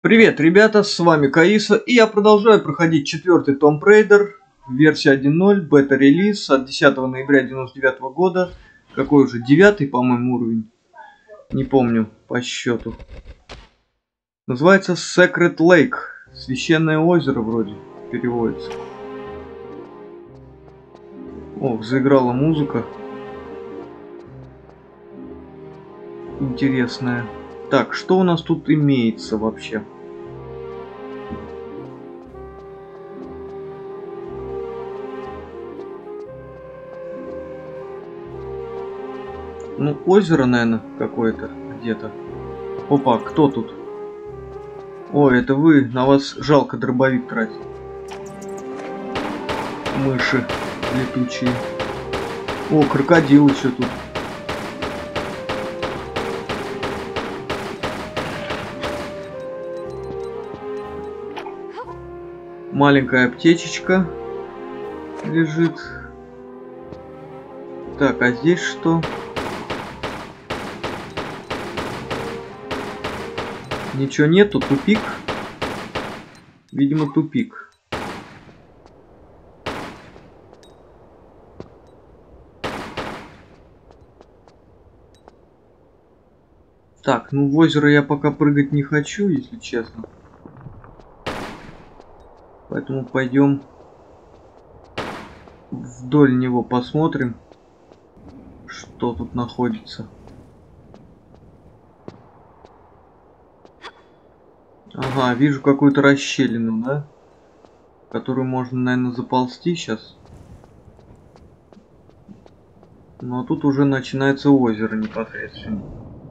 Привет, ребята, с вами Каиса, и я продолжаю проходить четвертый Tomb Raider, версия 1.0, бета-релиз от 10 ноября 1999 года. Какой уже? 9-й, по-моему, уровень. Не помню по счету. Называется Secret Lake. Священное озеро вроде переводится. Ох, заиграла музыка. Интересная. Так, что у нас тут имеется вообще? Ну, озеро, наверное, какое-то где-то. Опа, кто тут? Ой, это вы, на вас жалко дробовик тратить. Мыши летучие. О, крокодил еще тут. Маленькая аптечечка лежит. Так, а здесь что? Ничего нету, тупик. Видимо, тупик. Так, ну в озеро я пока прыгать не хочу, если честно. Поэтому пойдем вдоль него посмотрим, что тут находится. Ага, вижу какую-то расщелину, да? В которую можно, наверное, заползти сейчас. Но тут уже начинается озеро непосредственно.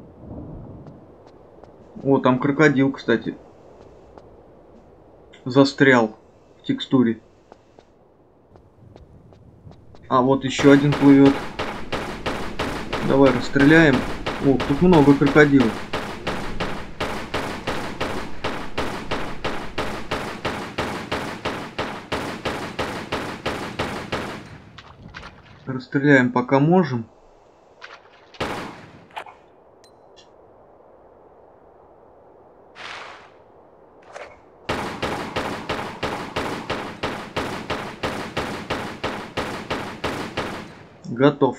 О, там крокодил, кстати. Застрял в текстуре. А вот еще один плывет. Давай расстреляем. О, тут много крокодилов. Расстреляем пока можем. Готов.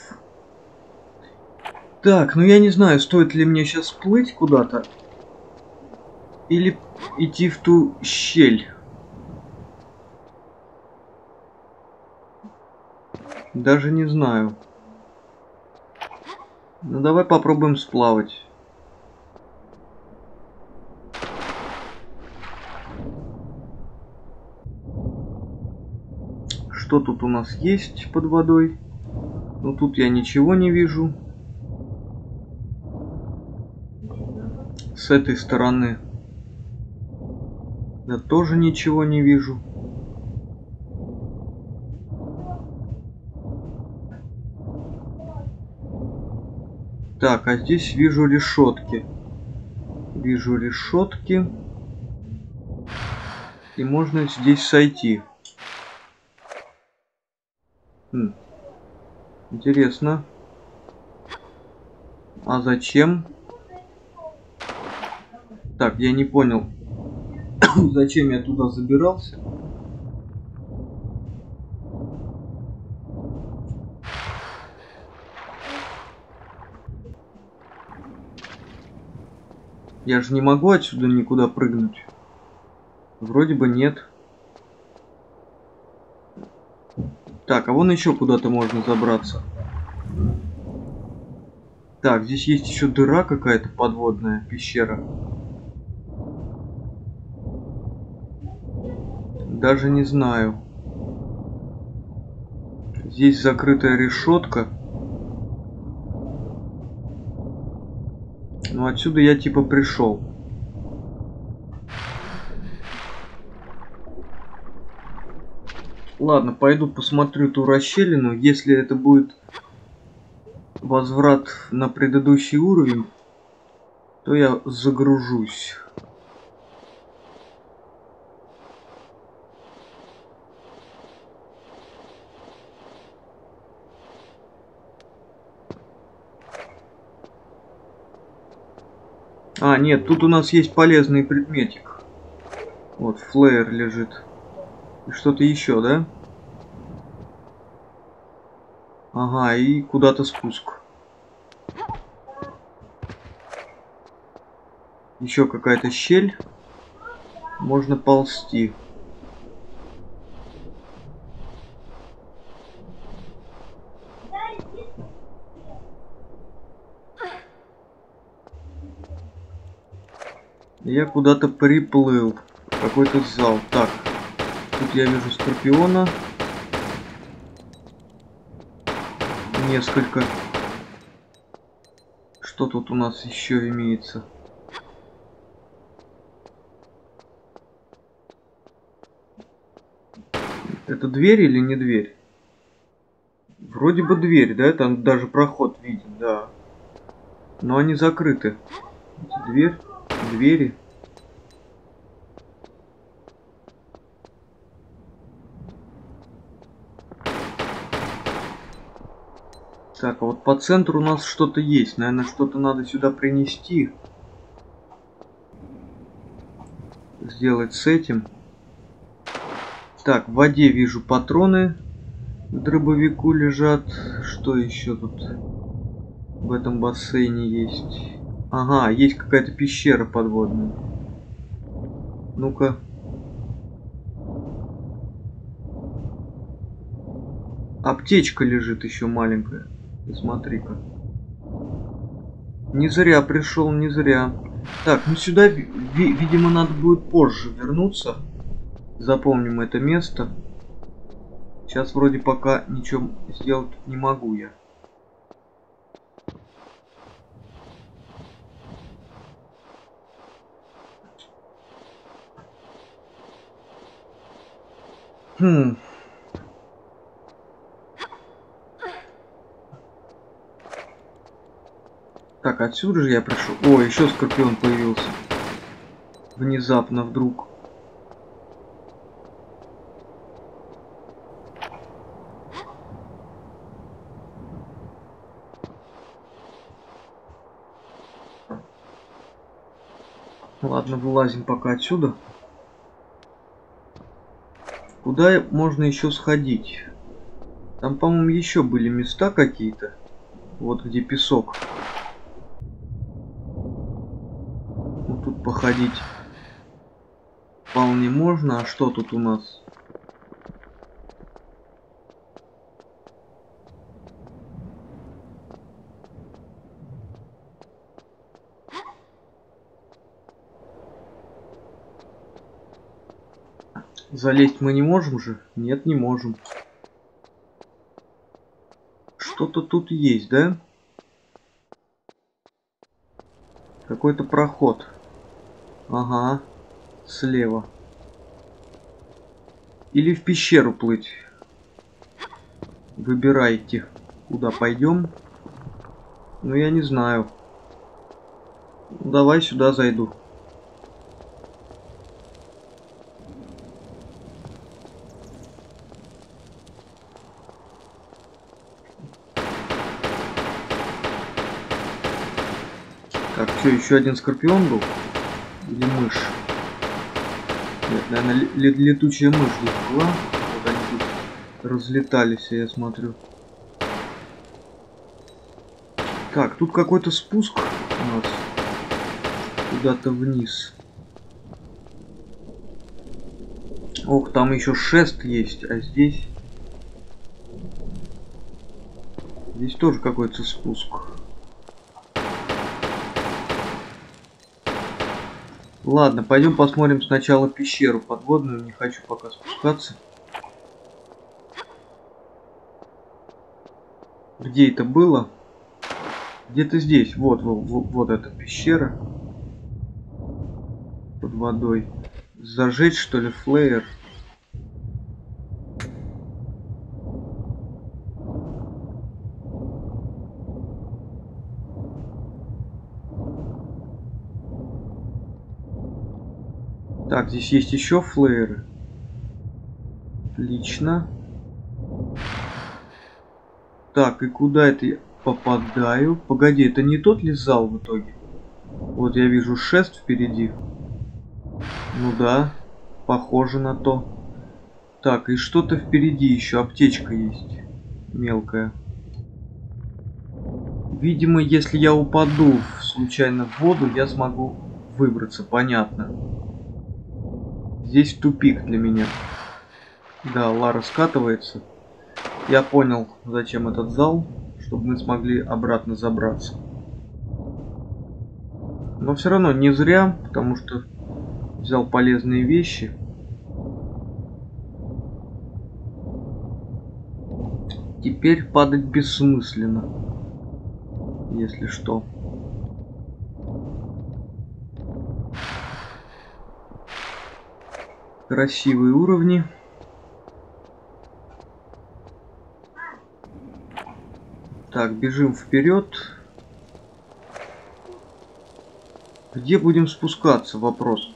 Так, ну я не знаю, стоит ли мне сейчас плыть куда-то или идти в ту щель. Даже не знаю. Ну давай попробуем сплавать. Что тут у нас есть под водой? Ну тут я ничего не вижу. С этой стороны я тоже ничего не вижу. Так, а здесь вижу решетки. Вижу решетки. И можно здесь сойти. Интересно. А зачем? Так, я не понял, зачем я туда забирался. Я же не могу отсюда никуда прыгнуть. Вроде бы нет. Так, а вон еще куда-то можно забраться. Так, здесь есть еще дыра какая-то подводная, пещера. Даже не знаю. Здесь закрытая решетка. Ну отсюда я типа пришел. Ладно, пойду посмотрю ту расщелину. Если это будет возврат на предыдущий уровень, то я загружусь. А, нет, тут у нас есть полезный предметик. Вот, флеер лежит. И что-то еще, да? Ага, и куда-то спуск. Еще какая-то щель. Можно ползти. Я куда-то приплыл. Какой-то зал. Так, тут я вижу скорпиона. Несколько. Что тут у нас еще имеется? Это дверь или не дверь? Вроде бы дверь, да? Там даже проход виден, да. Но они закрыты. Дверь, двери. Так, а вот по центру у нас что-то есть. Наверное, что-то надо сюда принести. Сделать с этим. Так, в воде вижу патроны. К дробовику лежат. Что еще тут в этом бассейне есть? Ага, есть какая-то пещера подводная. Ну-ка. Аптечка лежит еще маленькая. Смотри-ка. Не зря пришел, не зря. Так, ну сюда, видимо, надо будет позже вернуться. Запомним это место. Сейчас вроде пока ничего сделать не могу я. Так, отсюда же я пришел. О, еще скорпион появился. Внезапно вдруг. Ладно, вылазим пока отсюда. Куда можно еще сходить? Там, по-моему, еще были места какие-то. Вот где песок. Вот тут походить вполне можно. А что тут у нас? Залезть мы не можем же? Нет, не можем. Что-то тут есть, да? Какой-то проход. Ага. Слева. Или в пещеру плыть. Выбирайте, куда пойдем. Ну, я не знаю. Давай сюда зайду. Так, что, еще один скорпион был? Или мышь? Нет, наверное, летучая мышь здесь была. Вот они тут разлетались, я смотрю. Так, тут какой-то спуск у нас. Куда-то вниз. Ох, там еще шест есть, а здесь... Здесь тоже какой-то спуск. Ладно, пойдем посмотрим сначала пещеру подводную. Не хочу пока спускаться. Где это было? Где-то здесь. Вот эта пещера. Под водой. Зажечь, что ли, флеер? Так, здесь есть еще флееры. Отлично. Так, и куда это я попадаю? Погоди, это не тот ли зал в итоге? Вот я вижу шест впереди. Ну да. Похоже на то. Так, и что-то впереди еще. Аптечка есть. Мелкая. Видимо, если я упаду случайно в воду, я смогу выбраться. Понятно. Здесь тупик для меня. Да, Лара скатывается. Я понял, зачем этот зал. Чтобы мы смогли обратно забраться. Но все равно не зря, потому что взял полезные вещи. Теперь падать бессмысленно, если что. Красивые уровни. Так, бежим вперед. Где будем спускаться? Вопрос.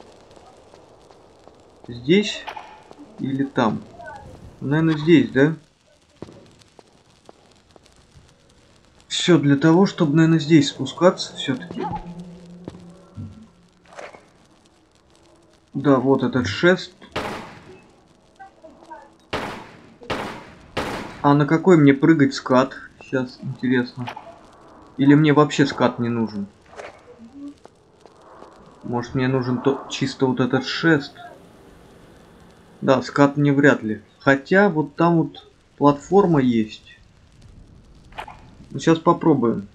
Здесь или там? Наверное, здесь, да? Все для того, чтобы, наверное, здесь спускаться все-таки. Да, вот этот шест. А на какой мне прыгать скат? Сейчас интересно. Или мне вообще скат не нужен? Может, мне нужен чисто вот этот шест? Да, скат мне вряд ли. Хотя вот там вот платформа есть. Ну, сейчас попробуем.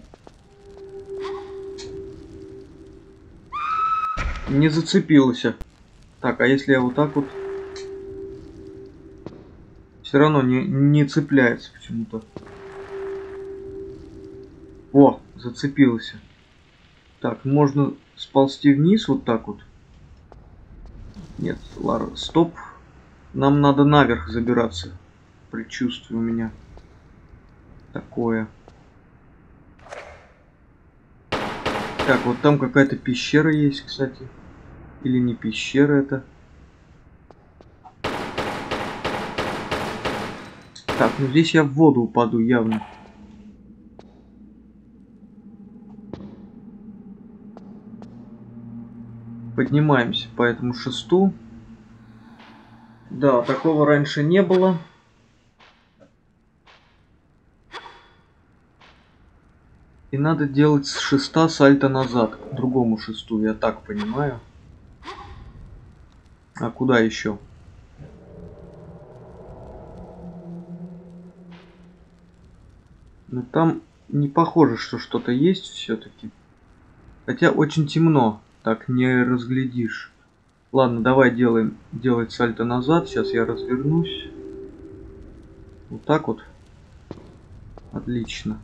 Не зацепилась. Так, а если я вот так вот... Все равно не цепляется почему-то. О, зацепился. Так, можно сползти вниз вот так вот. Нет, Лара, стоп. Нам надо наверх забираться. Предчувствие у меня такое. Так, вот там какая-то пещера есть, кстати. Или не пещера это. Так, ну здесь я в воду упаду явно. Поднимаемся по этому шесту. Да, такого раньше не было. И надо делать с шеста сальто назад, к другому шесту, я так понимаю. А куда еще? Но там не похоже, что что-то есть все-таки. Хотя очень темно, так не разглядишь. Ладно, давай делать сальто назад. Сейчас я развернусь. Вот так вот. Отлично.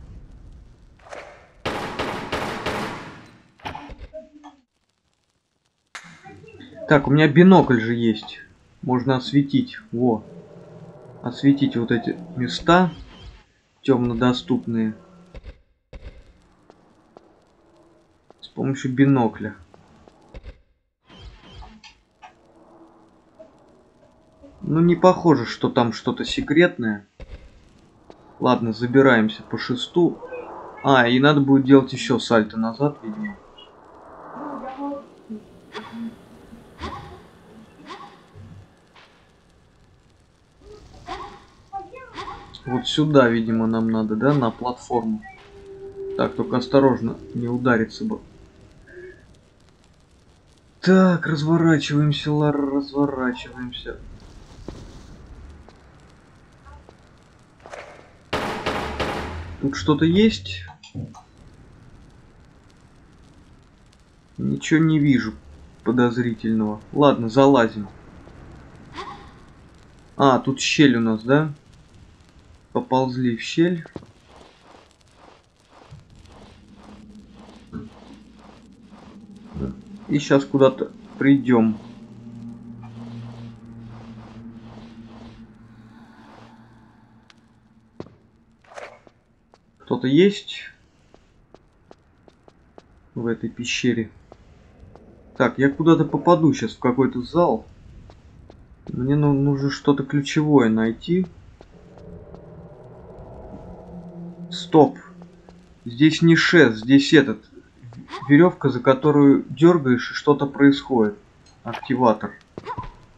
Так, у меня бинокль же есть. Можно осветить. Во. Осветить вот эти места темнодоступные. С помощью бинокля. Ну, не похоже, что там что-то секретное. Ладно, забираемся по шесту. А, и надо будет делать еще сальто назад, видимо. Вот сюда, видимо, нам надо, да, на платформу. Так, только осторожно, не удариться бы. Так, разворачиваемся, Лара, разворачиваемся. Тут что-то есть? Ничего не вижу подозрительного. Ладно, залазим. А, тут щель у нас, да? Поползли в щель. И сейчас куда-то придем. Кто-то есть в этой пещере? Так, я куда-то попаду сейчас в какой-то зал. Мне нужно что-то ключевое найти. Стоп. Здесь не шест, здесь этот. Веревка, за которую дергаешь, и что-то происходит. Активатор.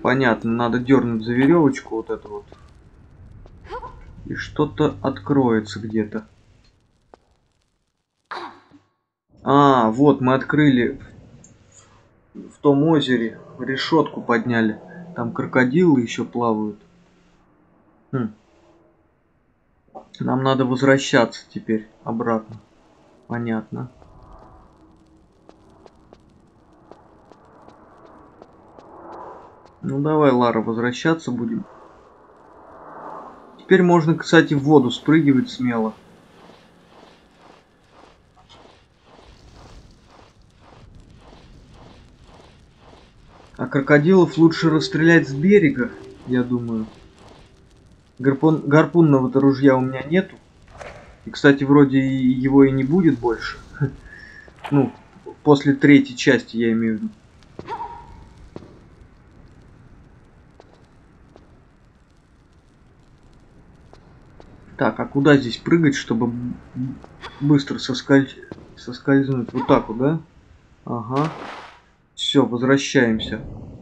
Понятно, надо дернуть за веревочку вот эту вот. И что-то откроется где-то. А, вот мы открыли в том озере, решетку подняли. Там крокодилы еще плавают. Нам надо возвращаться теперь обратно. Понятно. Ну давай, Лара, возвращаться будем. Теперь можно, кстати, в воду спрыгивать смело. А крокодилов лучше расстрелять с берега, я думаю. Гарпунного-то ружья у меня нету. И, кстати, вроде его и не будет больше. Ну, после третьей части я имею в виду. Так, а куда здесь прыгать, чтобы быстро соскользнуть? Вот так вот, да? Ага. Все, возвращаемся.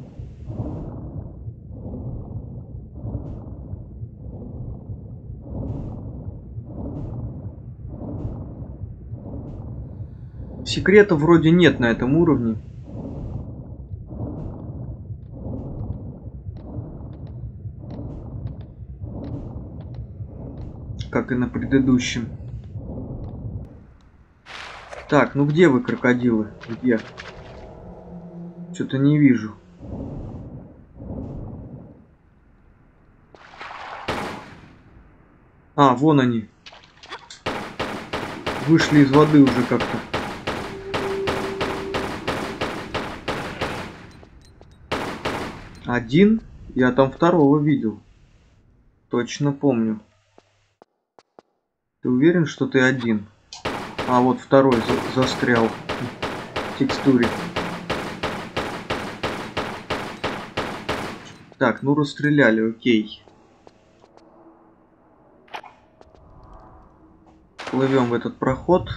Секрета вроде нет на этом уровне. Как и на предыдущем. Так, ну где вы, крокодилы? Где? Что-то не вижу. А, вон они. Вышли из воды уже как-то. Один? Я там второго видел. Точно помню. Ты уверен, что ты один? А вот второй застрял в текстуре. Так, ну расстреляли, окей. Плывем в этот проход.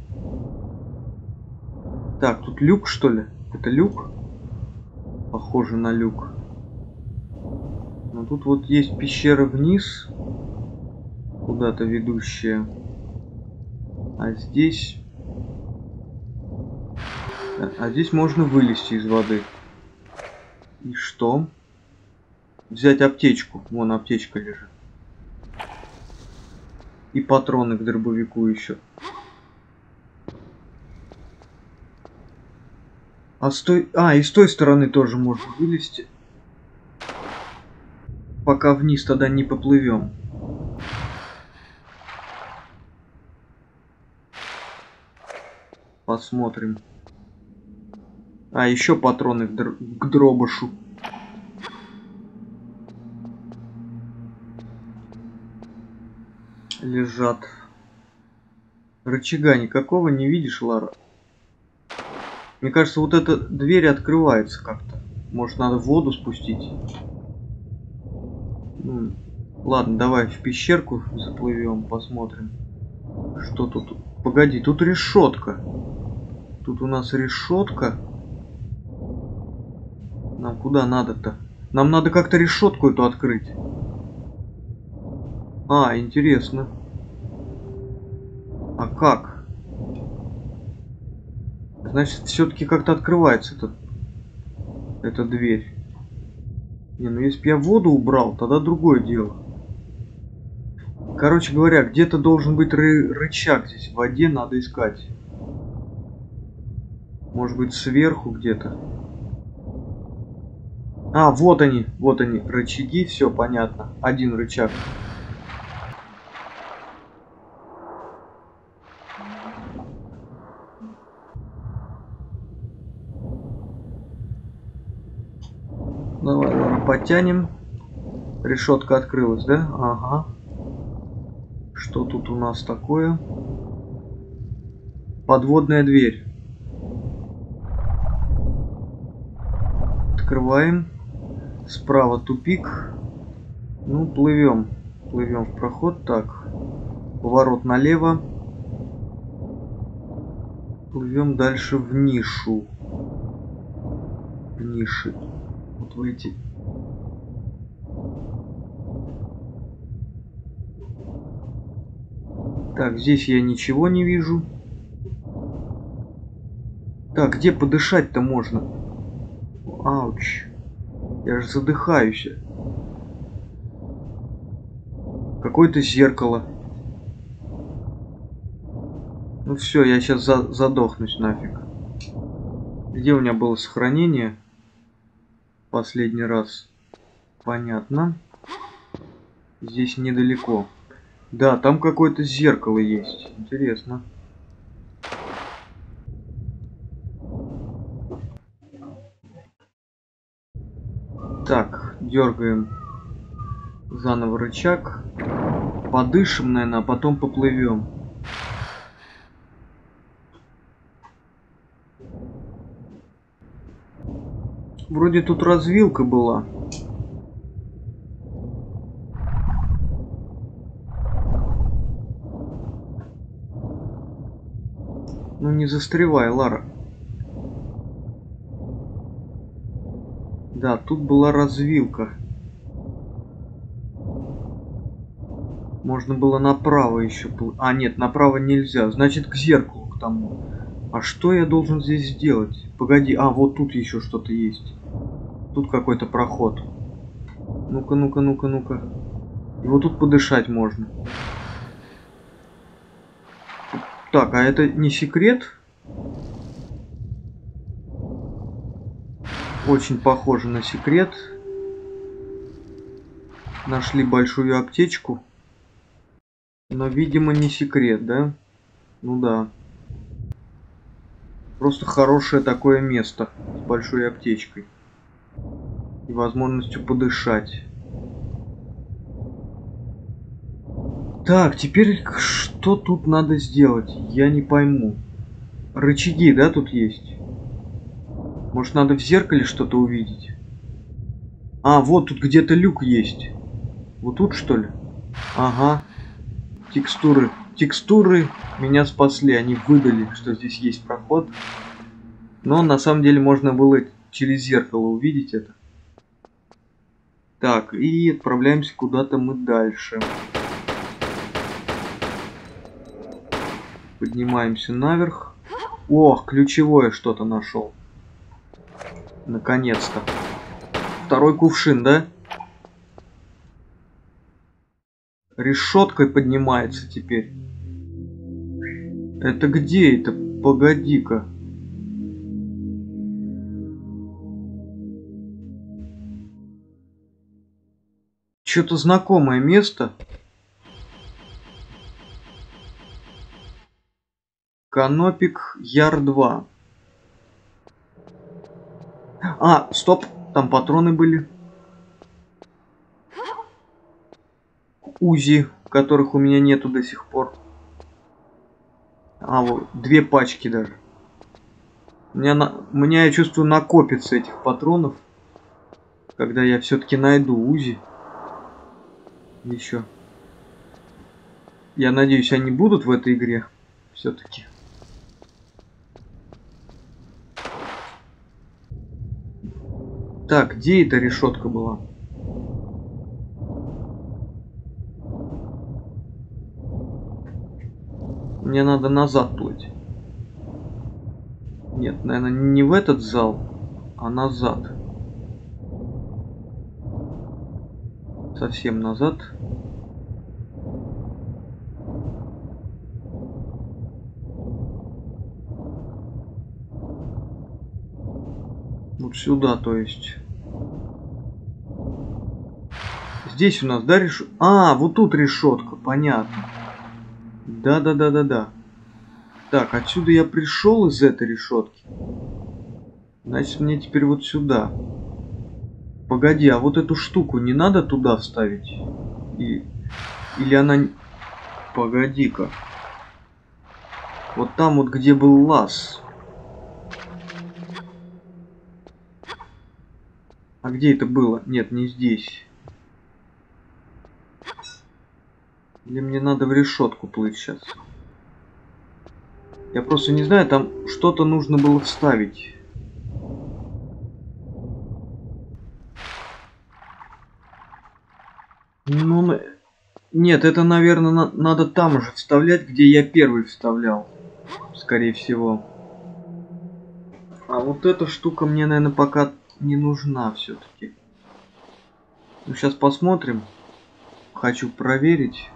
Так, тут люк, что ли? Это люк? Похоже на люк. Но тут вот есть пещера вниз, куда-то ведущая. А здесь... А здесь можно вылезти из воды. И что? Взять аптечку. Вон аптечка лежит. И патроны к дробовику еще. А и с той стороны тоже можно вылезти. Пока вниз тогда не поплывем. Посмотрим. А, еще патроны к дробашу. Лежат. Рычага никакого не видишь, Лара? Мне кажется, вот эта дверь открывается как-то. Может, надо в воду спустить? Ну, ладно, давай в пещерку заплывем, посмотрим. Что тут? Погоди, тут решетка. Тут у нас решетка. Нам куда надо-то? Нам надо как-то решетку эту открыть. А, интересно. А как? Значит, все-таки как-то открывается эта дверь. Не, ну если бы я воду убрал, тогда другое дело. Короче говоря, где-то должен быть рычаг здесь. В воде надо искать. Может быть, сверху где-то. А, вот они, рычаги, все понятно. Один рычаг. Давай, ладно, подтянем. Решетка открылась, да? Ага. Что тут у нас такое? Подводная дверь. Открываем. Справа тупик. Ну, плывем. Плывем в проход. Так. Поворот налево. Плывем дальше в нишу. В ниши. Вот в эти Так, здесь я ничего не вижу. Так, где подышать-то можно? Ауч. Я же задыхаюсь. Какое-то зеркало. Ну все, я сейчас задохнусь нафиг. Где у меня было сохранение? Последний раз. Понятно. Здесь недалеко. Да, там какое-то зеркало есть. Интересно. Так, дергаем заново рычаг. Подышим, наверное, а потом поплывем. Вроде тут развилка была. Ну не застревай, Лара. Да, тут была развилка. Можно было направо еще. А, нет, направо нельзя. Значит, к зеркалу, к тому. А что я должен здесь сделать? Погоди, а, вот тут еще что-то есть. Тут какой-то проход. Ну-ка, ну-ка, ну-ка, ну-ка. И вот тут подышать можно. Так, а это не секрет? Очень похоже на секрет. Нашли большую аптечку. Но, видимо, не секрет, да? Ну да. Просто хорошее такое место. С большой аптечкой. И возможностью подышать. Так, теперь что тут надо сделать? Я не пойму. Рычаги, да, тут есть? Может, надо в зеркале что-то увидеть? А, вот тут где-то люк есть. Вот тут, что ли? Ага. Текстуры. Текстуры меня спасли. Они выдали, что здесь есть проход. Но на самом деле можно было через зеркало увидеть это. Так, и отправляемся куда-то мы дальше. Поднимаемся наверх. Ох, ключевое что-то нашел. Наконец-то. Второй кувшин, да? Решеткой поднимается теперь. Это где это? Погоди-ка. Что-то знакомое место. Канопик Яр 2. А, стоп, там патроны были. УЗИ, которых у меня нету до сих пор. А, вот, 2 пачки даже. У меня, я чувствую, накопится этих патронов. Когда я все-таки найду УЗИ. Еще. Я надеюсь, они будут в этой игре. Все-таки. Так, где эта решетка была? Мне надо назад плыть. Нет, наверное, не в этот зал, а назад. Совсем назад. Вот сюда, то есть. Здесь у нас, да, решетка? А, вот тут решетка, понятно. Да. Так, отсюда я пришел из этой решетки. Значит, мне теперь вот сюда. Погоди, а вот эту штуку не надо туда вставить? Или она... Погоди-ка. Вот там вот, где был лаз. А где это было? Нет, не здесь. Или мне надо в решетку плыть сейчас? Я просто не знаю, там что-то нужно было вставить. Ну, Нет, это, наверное, надо там же вставлять, где я первый вставлял. Скорее всего. А вот эта штука мне, наверное, пока не нужна все-таки. Ну, сейчас посмотрим. Хочу проверить.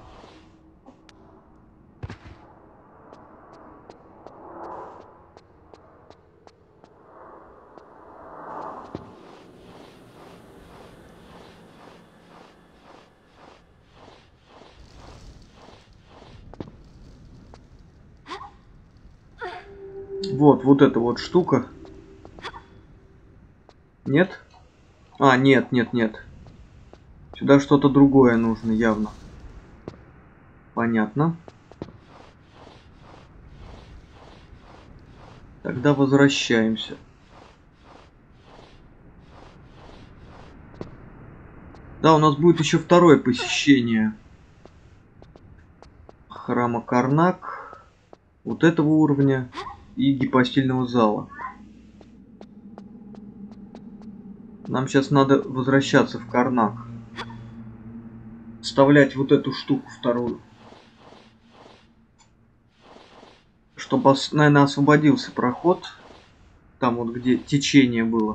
Вот эта вот штука. Нет? А, нет. Сюда что-то другое нужно, явно. Понятно. Тогда возвращаемся. Да, у нас будет еще второе посещение храма Карнак. Вот этого уровня. И гипостильного зала. Нам сейчас надо возвращаться в Карнак. Вставлять вот эту штуку вторую. Чтобы, наверное, освободился проход. Там вот где течение было.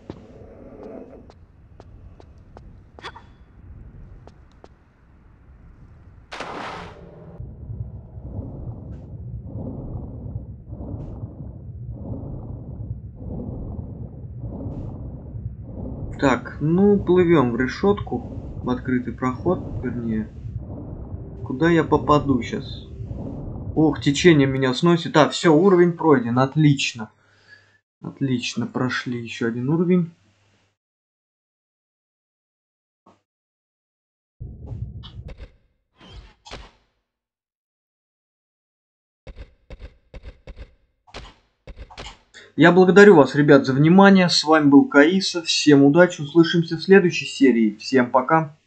Так, ну плывем в решетку. В открытый проход, вернее. Куда я попаду сейчас? Ох, течение меня сносит. А, все, уровень пройден. Отлично. Отлично, прошли еще один уровень. Я благодарю вас, ребят, за внимание. С вами был Каиса. Всем удачи. Услышимся в следующей серии. Всем пока.